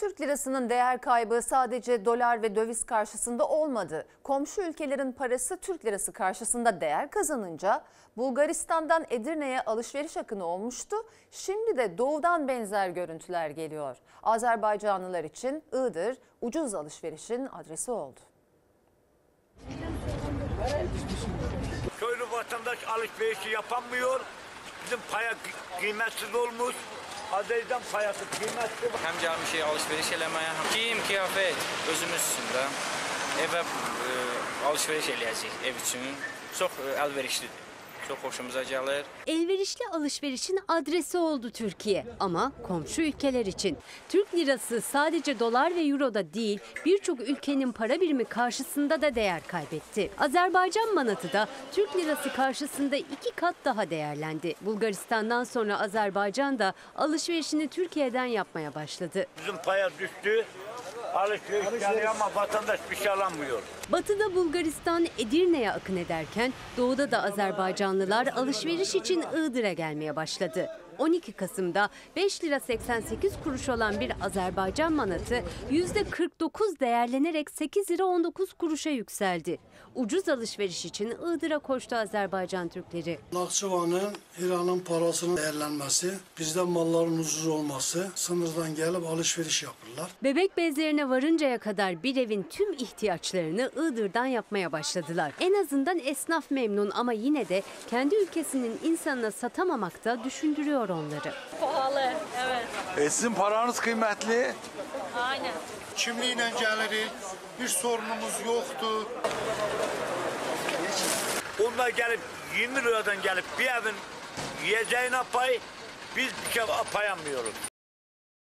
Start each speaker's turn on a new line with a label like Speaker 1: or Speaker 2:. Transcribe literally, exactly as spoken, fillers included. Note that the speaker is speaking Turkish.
Speaker 1: Türk lirasının değer kaybı sadece dolar ve döviz karşısında olmadı. Komşu ülkelerin parası Türk lirası karşısında değer kazanınca Bulgaristan'dan Edirne'ye alışveriş akını olmuştu. Şimdi de doğudan benzer görüntüler geliyor. Azerbaycanlılar için Iğdır ucuz alışverişin adresi oldu.
Speaker 2: Köylü vatandaş alışverişi yapamıyor. Bizim paya kıymetsiz olmuş. Azerbaycan payası kıymetli.
Speaker 3: Hem gelmişik alışveriş eləməyə, hem giyim, kıyafet özümüz üçün də evə e, alışveriş eləyəcəyik ev üçün. Çox e, əlverişlidir. Çok hoşumuza gelir.
Speaker 4: Elverişli alışverişin adresi oldu Türkiye ama komşu ülkeler için. Türk lirası sadece dolar ve euroda değil birçok ülkenin para birimi karşısında da değer kaybetti. Azerbaycan manatı da Türk lirası karşısında iki kat daha değerlendi. Bulgaristan'dan sonra Azerbaycan da alışverişini Türkiye'den yapmaya başladı.
Speaker 2: Bizim paya düştü. Alışveriş yani ama vatandaş bir şey alamıyor.
Speaker 4: Batıda Bulgaristan Edirne'ye akın ederken doğuda da Azerbaycanlılar alışveriş için Iğdır'a gelmeye başladı. on iki Kasım'da beş lira seksen sekiz kuruş olan bir Azerbaycan manatı yüzde kırk dokuz değerlenerek sekiz lira on dokuz kuruşa yükseldi. Ucuz alışveriş için Iğdır'a koştu Azerbaycan Türkleri.
Speaker 5: Naxçıvanın, İran'ın parasının değerlenmesi, bizden malların ucuz olması, sınırdan gelip alışveriş yapırlar.
Speaker 4: Bebek bezlerine varıncaya kadar bir evin tüm ihtiyaçlarını Iğdır'dan yapmaya başladılar. En azından esnaf memnun ama yine de kendi ülkesinin insanına satamamak da düşündürüyor onları.
Speaker 6: Pahalı, evet.
Speaker 7: E sizin paranız kıymetli.
Speaker 6: Aynen.
Speaker 5: Kimliğiyle gelirik, bir sorunumuz yoktu.
Speaker 2: Onlar gelip yirmi liradan gelip bir evin yiyeceğine pay, biz bir şey payamıyoruz.